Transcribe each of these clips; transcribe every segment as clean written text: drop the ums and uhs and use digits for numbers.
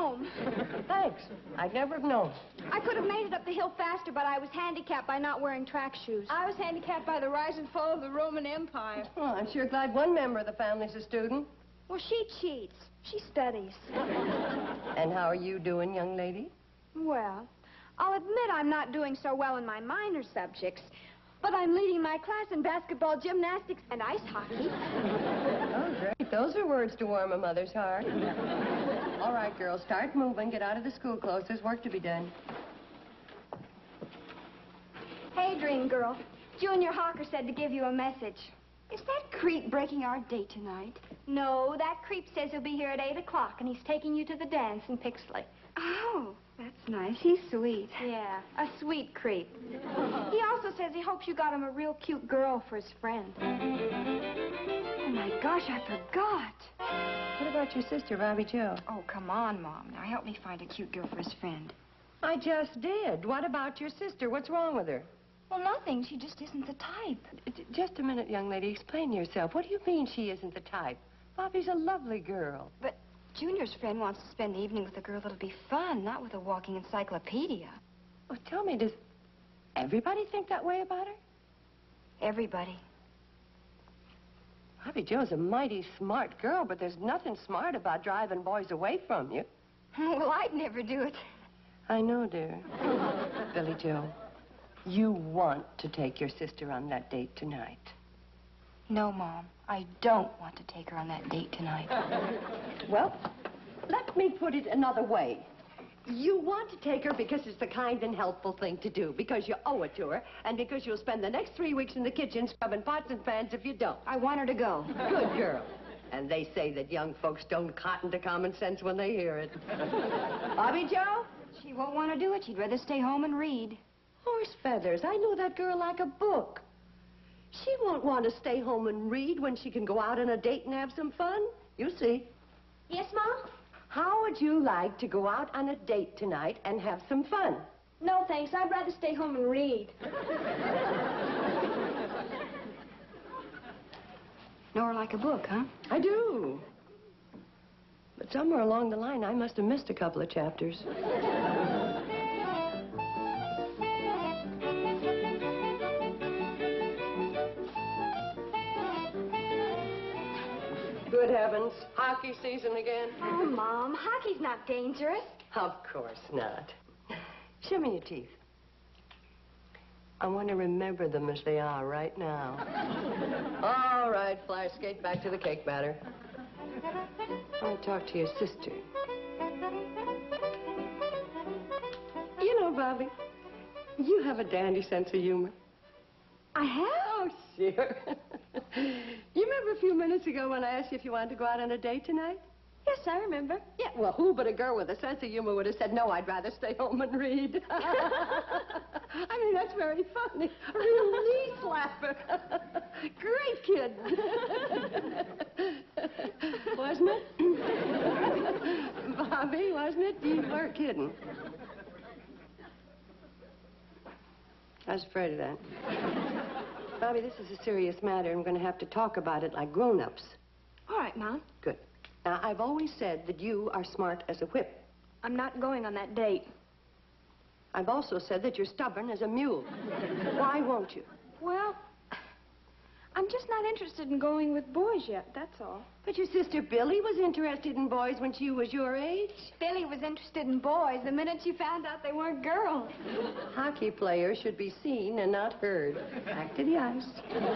home. Thanks. I'd never have known. I could have made it up the hill faster, but I was handicapped by not wearing track shoes. I was handicapped by the rise and fall of the Roman Empire. Oh, I'm sure glad one member of the family's a student. Well, she cheats. She studies. And how are you doing, young lady? Well, I'll admit I'm not doing so well in my minor subjects, but I'm leading my class in basketball, gymnastics, and ice hockey. Oh, great. Those are words to warm a mother's heart. All right, girls, start moving. Get out of the school clothes. There's work to be done. Hey, dream girl. Junior Hocker said to give you a message. Is that creep breaking our date tonight? No, that creep says he'll be here at 8 o'clock, and he's taking you to the dance in Pixley. Oh, that's nice. He's sweet. Yeah, a sweet creep. He also says he hopes you got him a real cute girl for his friend. Oh, my gosh, I forgot. What about your sister, Bobbie Jo? Oh, come on, Mom. Now help me find a cute girl for his friend. I just did. What about your sister? What's wrong with her? Well, nothing. She just isn't the type. Just a minute, young lady. Explain yourself. What do you mean she isn't the type? Bobbie's a lovely girl. But Junior's friend wants to spend the evening with a girl that'll be fun, not with a walking encyclopedia. Well, tell me, does everybody think that way about her? Everybody. Bobbie Jo's a mighty smart girl, but there's nothing smart about driving boys away from you. Well, I'd never do it. I know, dear. Billie Jo, you want to take your sister on that date tonight. No, Mom. I don't want to take her on that date tonight. Well, let me put it another way. You want to take her because it's the kind and helpful thing to do, because you owe it to her, and because you'll spend the next 3 weeks in the kitchen scrubbing pots and pans if you don't. I want her to go. Good girl. And they say that young folks don't cotton to common sense when they hear it. Bobbie Jo? She won't want to do it. She'd rather stay home and read. Horse feathers. I know that girl like a book. She won't want to stay home and read when she can go out on a date and have some fun. You see. Yes, Mom? How would you like to go out on a date tonight and have some fun? No, thanks. I'd rather stay home and read. Know her like a book, huh? I do. But somewhere along the line, I must have missed a couple of chapters. Good heavens. Hockey season again? Oh, Mom, hockey's not dangerous. Of course not. Show me your teeth. I want to remember them as they are right now. All right, fly skate back to the cake batter. I want to talk to your sister. You know, Bobbie, you have a dandy sense of humor. I have? Oh, sure. You remember a few minutes ago when I asked you if you wanted to go out on a date tonight? Yes, I remember. Yeah, well, who but a girl with a sense of humor would have said, no, I'd rather stay home and read. I mean, that's very funny. A real knee slapper. Great kid. Wasn't it? Bobbie, wasn't it? You were kidding. I was afraid of that. Bobbie, this is a serious matter. I'm going to have to talk about it like grown-ups. All right, Mom. Good. Now, I've always said that you are smart as a whip. I'm not going on that date. I've also said that you're stubborn as a mule. Why won't you? Well, I'm just not interested in going with boys yet, that's all. But your sister Billie was interested in boys when she was your age. Billie was interested in boys the minute she found out they weren't girls. Hockey players should be seen and not heard. Back to the ice.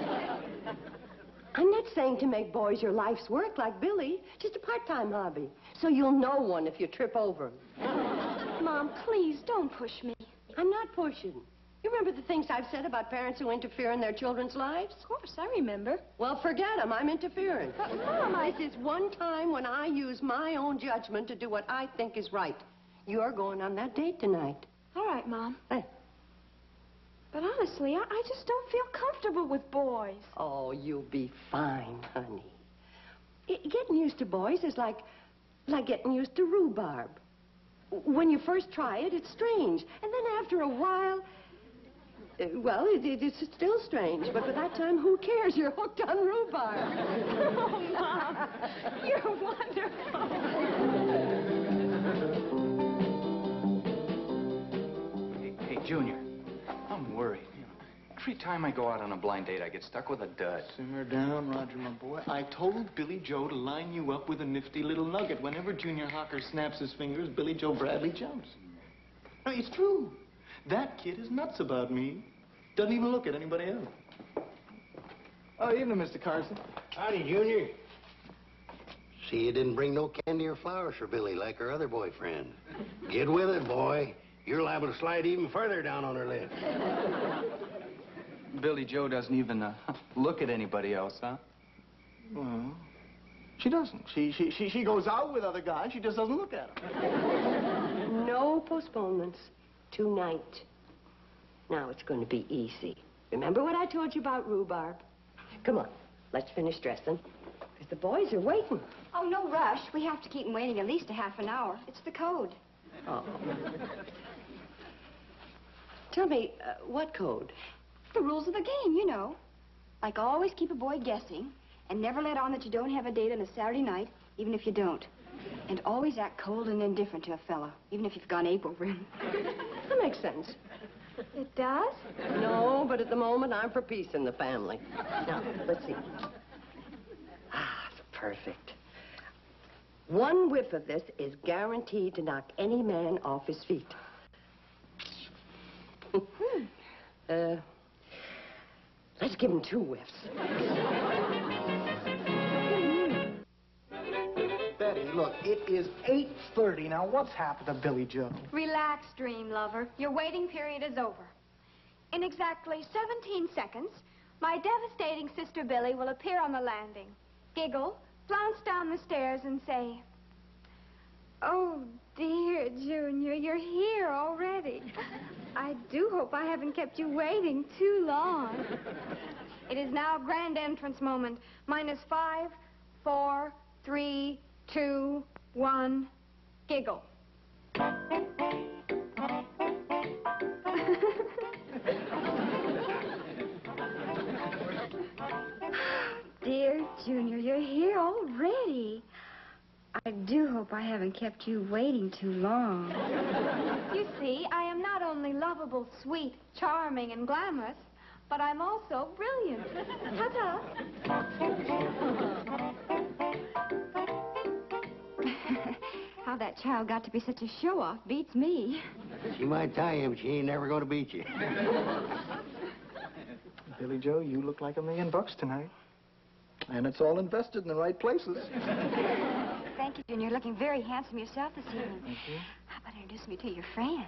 I'm not saying to make boys your life's work like Billie, just a part-time hobby. So you'll know one if you trip over them. Mom, please, don't push me. I'm not pushing. You remember the things I've said about parents who interfere in their children's lives? Of course, I remember. Well, forget them. I'm interfering. But, Mom, This is one time when I use my own judgment to do what I think is right. You're going on that date tonight. All right, Mom. Hey. But honestly, I just don't feel comfortable with boys. Oh, you'll be fine, honey. Getting used to boys is like getting used to rhubarb. When you first try it, it's strange. And then after a while, well, it's still strange. But by that time, who cares? You're hooked on rhubarb. Oh, Mom, you're wonderful. Junior, I'm worried. Every time I go out on a blind date, I get stuck with a dud. Simmer down, Roger, my boy. I told Billie Jo to line you up with a nifty little nugget. Whenever Junior Hocker snaps his fingers, Billie Jo Bradley jumps. I mean, it's true. That kid is nuts about me. Doesn't even look at anybody else. Oh, evening, Mr. Carson. Howdy, Junior. See, you didn't bring no candy or flowers for Billie like her other boyfriend. Get with it, boy. You're liable to slide even further down on her list. Billie Jo doesn't even look at anybody else, huh? Well, she doesn't. She goes out with other guys. She just doesn't look at them. No postponements. Tonight. Now it's going to be easy. Remember what I told you about rhubarb? Come on, let's finish dressing. Because the boys are waiting. Oh, no rush. We have to keep them waiting at least a half an hour. It's the code. Oh. Tell me, what code? The rules of the game, you know. Like always keep a boy guessing and never let on that you don't have a date on a Saturday night, even if you don't. And always act cold and indifferent to a fella, even if you've gone ape over him. That makes sense. It does? No, but at the moment, I'm for peace in the family. Now, let's see. Ah, it's perfect. One whiff of this is guaranteed to knock any man off his feet. Let's give him 2 whiffs. Betty, look, it is 8:30. Now, what's happened to Billie Jo? Relax, dream lover. Your waiting period is over. In exactly 17 seconds, my devastating sister Billie will appear on the landing, giggle, flounce down the stairs, and say, "Oh, dear, Junior, you're here already. I do hope I haven't kept you waiting too long." It is now grand entrance moment. -5, 4, 3, 2, 1, giggle. Dear Junior, you're here already. I do hope I haven't kept you waiting too long. You see, I am not only lovable, sweet, charming, and glamorous, but I'm also brilliant. Ta-ta. How that child got to be such a show-off beats me. She might tie him, but she ain't never going to beat you. Billie Jo, you look like $1 million tonight. And it's all invested in the right places. Thank you, Junior. You're looking very handsome yourself this evening. Thank you. How about introduce me to your friend?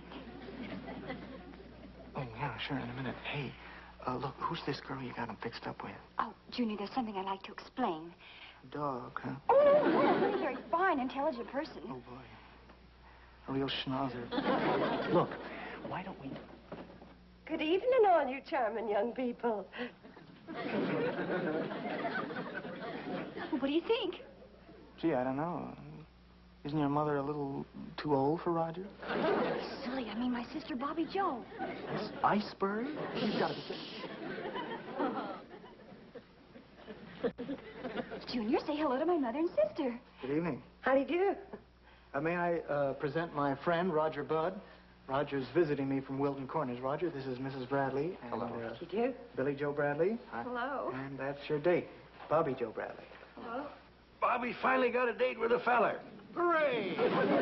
Oh, yeah, sure, in a minute. Hey, look, who's this girl you got him fixed up with? Oh, Junior, there's something I'd like to explain. Dog, huh? Oh, no, no, very fine, intelligent person. Oh, boy. A real schnauzer. Look, why don't we... Good evening, all you charming young people. What do you think? Gee, I don't know. Isn't your mother a little too old for Roger? Silly, I mean my sister Bobbie Jo. Iceberg? She's got to be... Junior, say hello to my mother and sister. Good evening. How do you do? May I present my friend, Roger Budd? Roger's visiting me from Wilton Corners. Roger, this is Mrs. Bradley. And, Hello. How do you do? Billie Jo Bradley. Hello. And that's your date, Bobbie Jo Bradley. Hello. Bobby finally got a date with a feller. Hooray!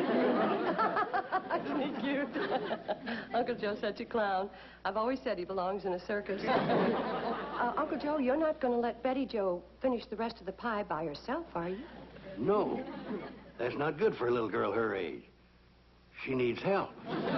Isn't he cute? Uncle Joe's such a clown. I've always said he belongs in a circus. Uncle Joe, you're not going to let Betty Jo finish the rest of the pie by herself, are you? No, that's not good for a little girl her age. She needs help.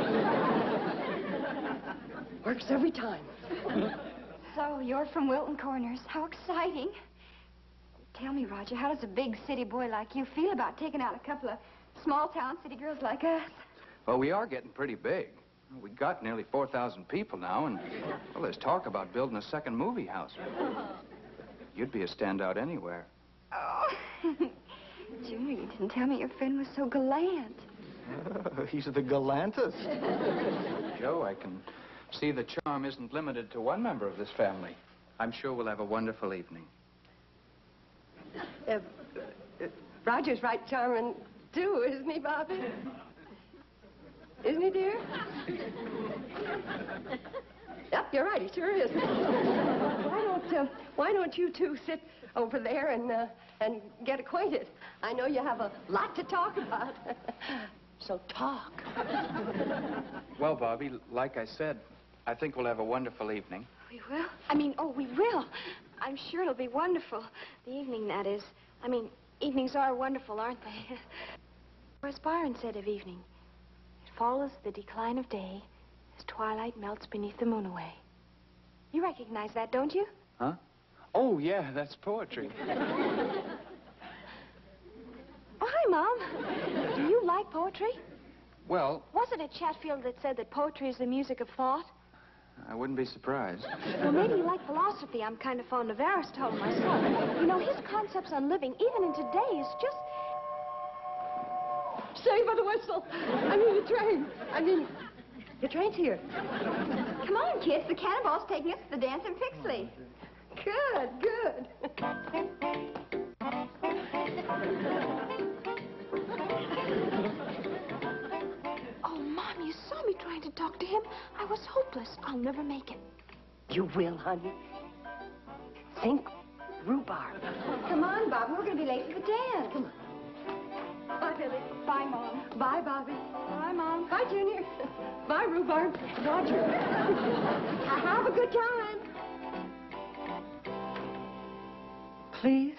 Works every time. So, you're from Wilton Corners. How exciting. Tell me, Roger, how does a big city boy like you feel about taking out a couple of small-town city girls like us? Well, we are getting pretty big. We got nearly 4,000 people now, and, well, there's talk about building a second movie house. You'd be a standout anywhere. Oh. Junior, you didn't tell me your friend was so gallant. He's the gallantest. Joe, I can see the charm isn't limited to one member of this family. I'm sure we'll have a wonderful evening. Roger's right charming, too, isn't he, Bobby? Isn't he, dear? Yep, you're right. He sure is. Why don't you two sit over there and get acquainted? I know you have a lot to talk about. So talk. Well, Bobbie, like I said, I think we'll have a wonderful evening. We will? We will. I'm sure it'll be wonderful. The evening, that is. Evenings are wonderful, aren't they? As Byron said of evening, it follows the decline of day as twilight melts beneath the moon away. You recognize that, don't you? Huh? Oh, yeah, that's poetry. Oh, hi, Mom. Do you like poetry? Well, Wasn't it Chatfield that said that poetry is the music of thought? I wouldn't be surprised. Well, maybe you like philosophy. I'm kind of fond of Aristotle myself. You know, his concepts on living, even in today, is just... Save for the whistle. The train. The train's here. Come on, kids. The cannonball's taking us to the dance in Pixley. Good. Oh, Mom, you saw me trying to talk to him. I was hopeless. I'll never make it. You will, honey. Think rhubarb. Come on, Bob. We're going to be late for the dance. Come on. Bye, Billy. Bye, Mom. Bye, Bobbie. Bye, Mom. Bye, Junior. Bye, Rhubarb. Roger. Have a good time. Please.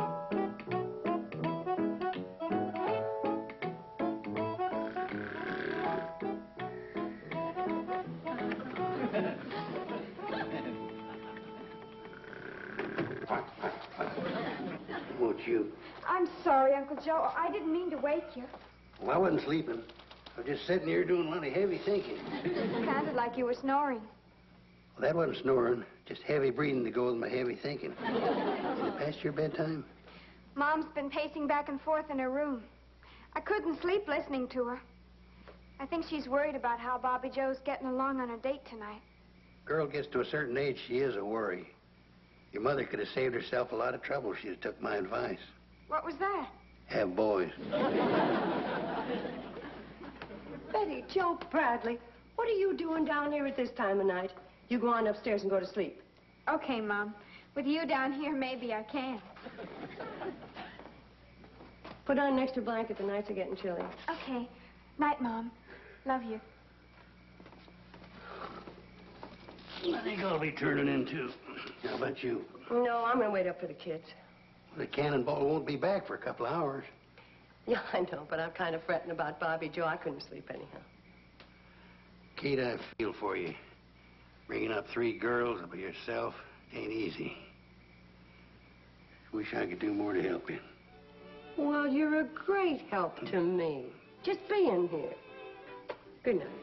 Won't you? I'm sorry, Uncle Joe. I didn't mean to wake you. Well, I wasn't sleeping. I was just sitting here doing a lot of heavy thinking. It sounded like you were snoring. Well, that wasn't snoring, just heavy breathing to go with my heavy thinking. Is it past your bedtime? Mom's been pacing back and forth in her room. I couldn't sleep listening to her. I think she's worried about how Bobbie Jo's getting along on her date tonight. Girl gets to a certain age, she is a worry. Your mother could have saved herself a lot of trouble if she'd have took my advice. What was that? Have boys. Betty Jo Bradley, what are you doing down here at this time of night? You go on upstairs and go to sleep. Okay, Mom. With you down here, maybe I can. Put on an extra blanket. The nights are getting chilly. Okay. Night, Mom. Love you. I think I'll be turning in, too. How about you? No, I'm going to wait up for the kids. The cannonball won't be back for a couple of hours. Yeah, I know, but I'm kind of fretting about Bobbie Jo. I couldn't sleep anyhow. Kate, I feel for you. Bringing up 3 girls by yourself ain't easy. Wish I could do more to help you. Well, you're a great help to me. Just being here. Good night.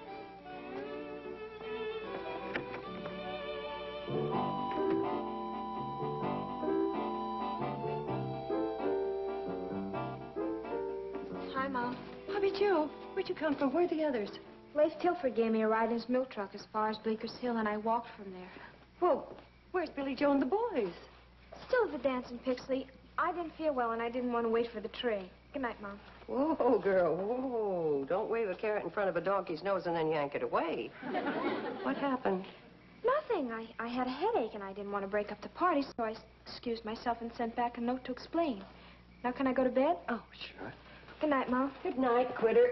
Hi, Mom. Bobbie Jo, where'd you come from? Where are the others? Leif Tilford gave me a ride in his milk truck as far as Bleeker's Hill, and I walked from there. Well, where's Billie Jo and the boys? Still at the dance in Pixley. I didn't feel well, and I didn't want to wait for the tray. Good night, Mom. Whoa, girl, whoa. Don't wave a carrot in front of a donkey's nose and then yank it away. What happened? Nothing. I had a headache, and I didn't want to break up the party, so I excused myself and sent back a note to explain. Now, can I go to bed? Oh, sure. Good night, Mom. Good night, quitter.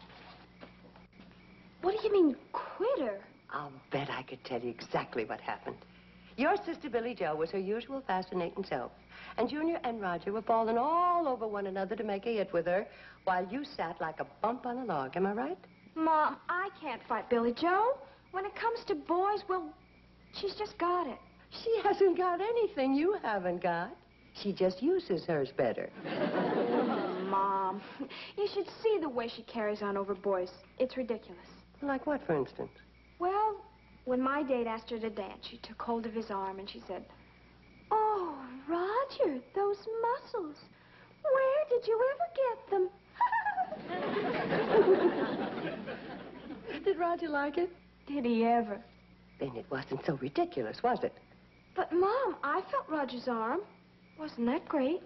What do you mean, quitter? I'll bet I could tell you exactly what happened. Your sister Billie Jo was her usual fascinating self, and Junior and Roger were falling all over one another to make a hit with her, while you sat like a bump on a log. Am I right? Mom, I can't fight Billie Jo. When it comes to boys, well, she's just got it. She hasn't got anything you haven't got. She just uses hers better. Mom, you should see the way she carries on over boys. It's ridiculous. Like what, for instance? Well, when my date asked her to dance, she took hold of his arm and she said, "Oh, Roger, those muscles. Where did you ever get them?" Did Roger like it? Did he ever? Then it wasn't so ridiculous, was it? But, Mom, I felt Roger's arm. Wasn't that great?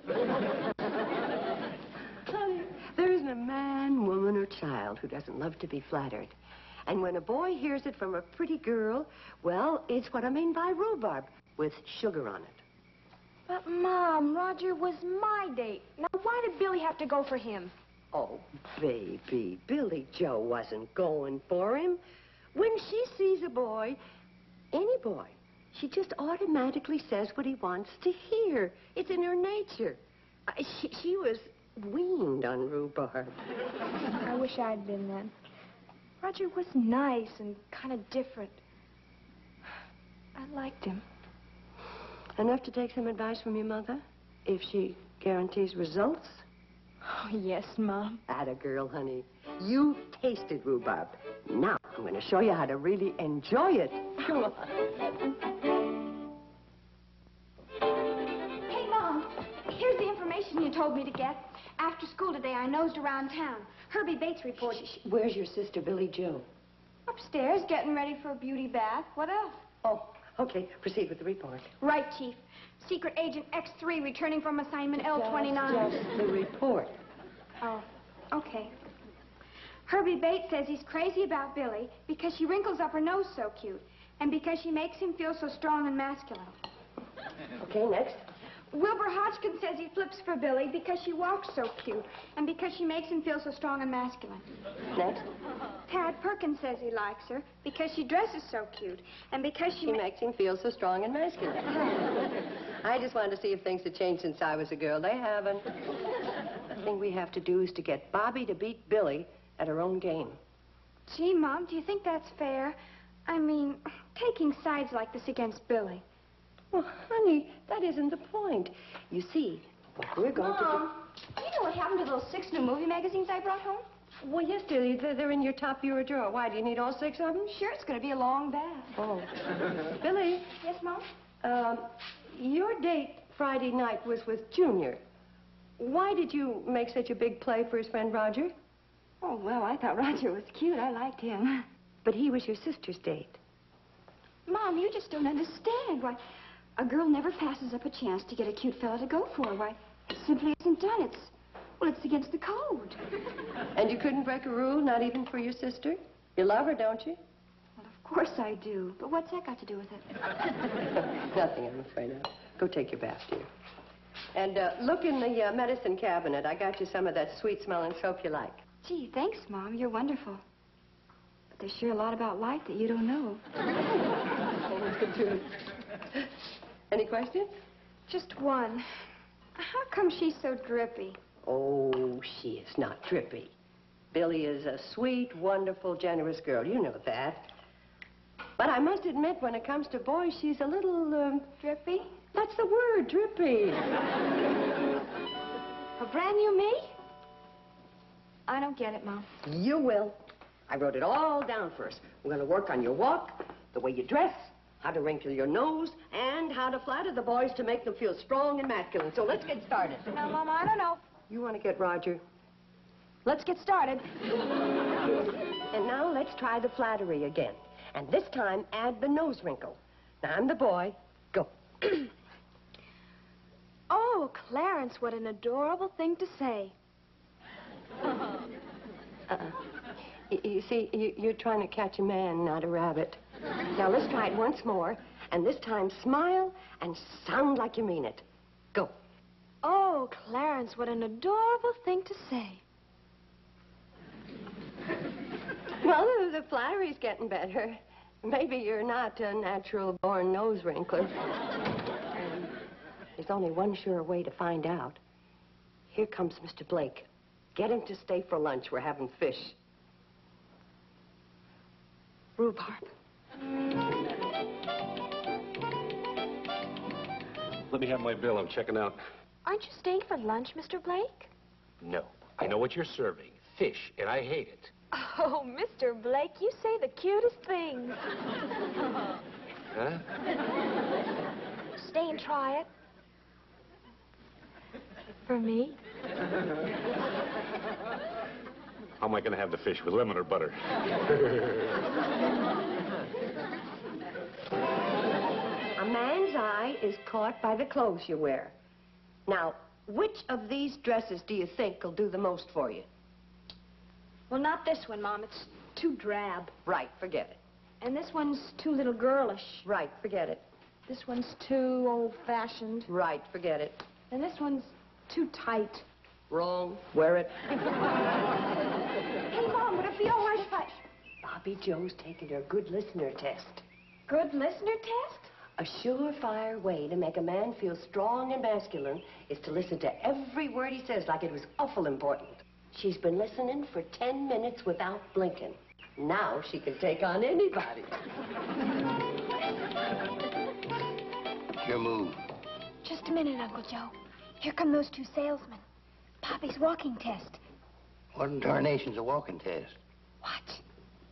Honey, there isn't a man, woman, or child who doesn't love to be flattered. And when a boy hears it from a pretty girl, well, it's what I mean by rhubarb, with sugar on it. But, Mom, Roger was my date. Now, why did Billy have to go for him? Oh, baby, Billie Jo wasn't going for him. When she sees a boy, any boy, she just automatically says what he wants to hear. It's in her nature. She was weaned on rhubarb. I wish I'd been then. Roger was nice and kind of different. I liked him. Enough to take some advice from your mother, if she guarantees results? Oh, yes, Mom. Atta girl, honey. You tasted rhubarb. Now, I'm going to show you how to really enjoy it. Come on. Hey, Mom, here's the information you told me to get. After school today, I nosed around town. Herbie Bates reported. Where's your sister, Billie Jo? Upstairs, getting ready for a beauty bath. What else? Oh, okay. Proceed with the report. Right, Chief. Secret Agent X3 returning from assignment L29. Just the report. Oh, okay. Herbie Bates says he's crazy about Billy because she wrinkles up her nose so cute and because she makes him feel so strong and masculine. Okay, next. Wilbur Hodgkin says he flips for Billy because she walks so cute and because she makes him feel so strong and masculine. Next. Tad Perkins says he likes her because she dresses so cute and because she makes him feel so strong and masculine. I just wanted to see if things had changed since I was a girl. They haven't. The thing we have to do is to get Bobbie to beat Billy at her own game. Gee, Mom, do you think that's fair? I mean, taking sides like this against Billy. Well, honey, that isn't the point. You see, what we're going to Mom, do you know what happened to those 6 new movie magazines I brought home? do... Well, yes, dearie, they're in your top bureau drawer. Why, do you need all 6 of them? Sure, it's going to be a long bath. Oh. Billy, Yes, Mom? your date Friday night was with Junior. Why did you make such a big play for his friend Roger? Oh, well, I thought Roger was cute. I liked him. But he was your sister's date. Mom, you just don't understand. Why, a girl never passes up a chance to get a cute fella to go for her. Why, it simply isn't done. It's against the code. And you couldn't break a rule, not even for your sister? You love her, don't you? Well, of course I do. But what's that got to do with it? Nothing, I'm afraid of. Go take your bath, dear. And look in the medicine cabinet. I got you some of that sweet-smelling soap you like. Gee, thanks, Mom. You're wonderful. But there's sure a lot about life that you don't know. Any questions? Just one. How come she's so drippy? Oh, she is not drippy. Billy is a sweet, wonderful, generous girl. You know that. But I must admit, when it comes to boys, she's a little, Drippy? That's the word, drippy. A brand new me? I don't get it, Mom. You will. I wrote it all down for us. We're going to work on your walk, the way you dress, how to wrinkle your nose, and how to flatter the boys to make them feel strong and masculine. So let's get started. Now, Mom, I don't know. You want to get Roger? Let's get started. And now let's try the flattery again. And this time, add the nose wrinkle. Now, I'm the boy. Go. Oh, Clarence, what an adorable thing to say. You see, you're trying to catch a man, not a rabbit. Now, let's try it once more. And this time, smile and sound like you mean it. Go. Oh, Clarence, what an adorable thing to say. Well, the flattery's getting better. Maybe you're not a natural-born nose wrinkler. There's only one sure way to find out. Here comes Mr. Blake. Get him to stay for lunch. We're having fish. Rhubarb. Let me have my bill. I'm checking out. Aren't you staying for lunch, Mr. Blake? No. I know what you're serving. Fish, and I hate it. Oh, Mr. Blake, you say the cutest things. Huh? Stay and try it. For me? How am I going to have the fish, with lemon or butter? A man's eye is caught by the clothes you wear. Now, which of these dresses do you think will do the most for you? Well, not this one, Mom. It's too drab. Right, forget it. And this one's too little girlish. Right, forget it. This one's too old-fashioned. Right, forget it. And this one's too tight. Wrong. Wear it. Hey, Mom, would it be all right if I... Bobbie Jo's taking her good listener test. Good listener test? A surefire way to make a man feel strong and masculine is to listen to every word he says like it was awful important. She's been listening for 10 minutes without blinking. Now she can take on anybody. What's your move? Just a minute, Uncle Joe. Here come those two salesmen. Poppy's walking test. What in tarnation's a walking test? Watch.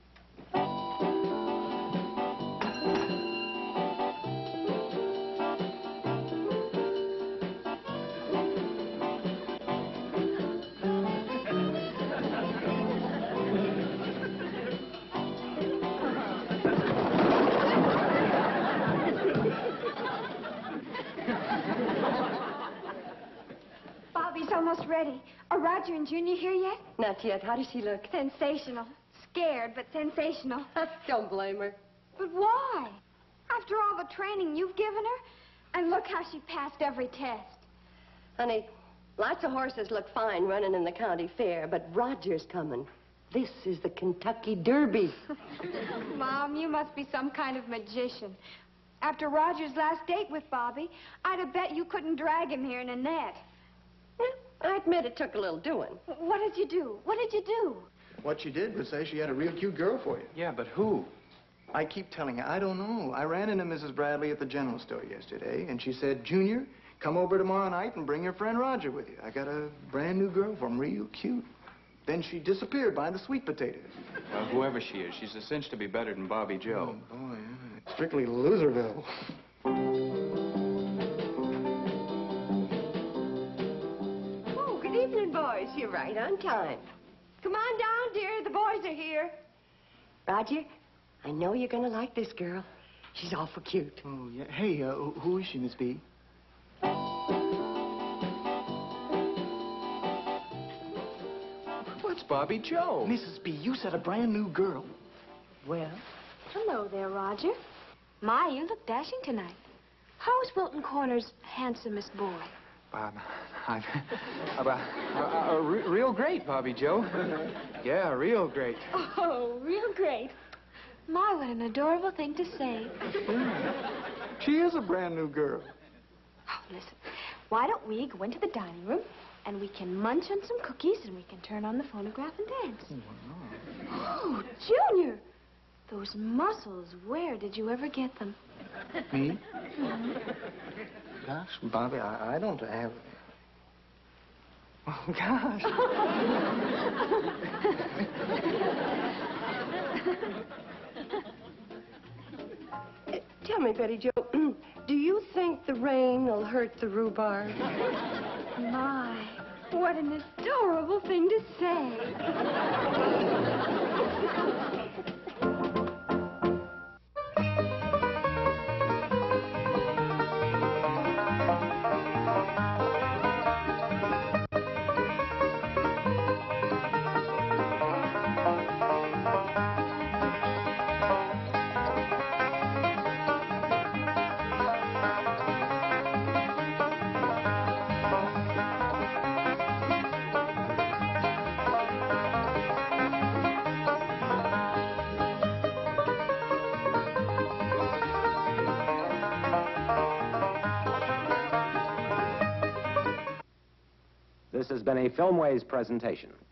Bobby's almost ready. Are Roger and Junior here yet? Not yet. How does she look? Sensational. Scared, but sensational. Don't blame her. But why? After all the training you've given her? And look how she passed every test. Honey, lots of horses look fine running in the county fair, but Roger's coming. This is the Kentucky Derby. Mom, you must be some kind of magician. After Roger's last date with Bobbie, I'd have bet you couldn't drag him here in a net. I admit it took a little doing. What did you do? What did you do? What she did was say she had a real cute girl for you. Yeah, but who? I keep telling her, I don't know. I ran into Mrs. Bradley at the general store yesterday, and she said, Junior, come over tomorrow night and bring your friend Roger with you. I got a brand new girl for him, real cute. Then she disappeared behind the sweet potatoes. Well, whoever she is, she's a cinch to be better than Bobbie Jo. Oh, boy, strictly Loserville. Oh, good evening, boys. You're right on time. Come on down, dear. The boys are here. Roger, I know you're going to like this girl. She's awful cute. Oh, yeah. Hey, who is she, Miss B? What's Bobbie Jo? Mrs. B, you said a brand new girl. Well, Hello there, Roger. My, you look dashing tonight. How's Wilton Corner's handsomest boy? Real great, Bobbie Jo. Yeah, real great. Oh, real great. My, what an adorable thing to say. She is a brand new girl. Oh, listen, why don't we go into the dining room and we can munch on some cookies and we can turn on the phonograph and dance. Oh, Junior, those muscles, where did you ever get them? Me? Gosh, Bobbie, I don't have... Oh, gosh. Tell me, Betty Jo, do you think the rain will hurt the rhubarb? My, what an adorable thing to say. This has been a Filmways presentation.